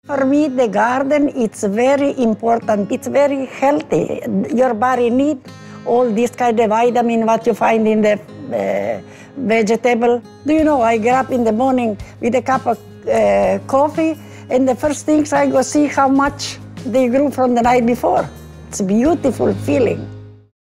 For me, the garden, it's very important. It's very healthy. Your body needs all this kind of vitamin what you find in the vegetable. Do you know, I get up in the morning with a cup of coffee, and the first things I go see how much they grew from the night before. It's a beautiful feeling.